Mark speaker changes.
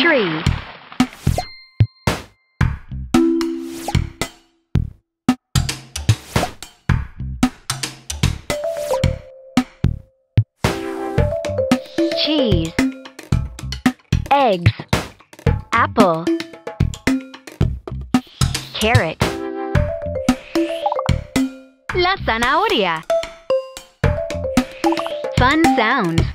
Speaker 1: Tree. Cheese. Eggs. Apple. Carrot. La zanahoria. Fun sounds.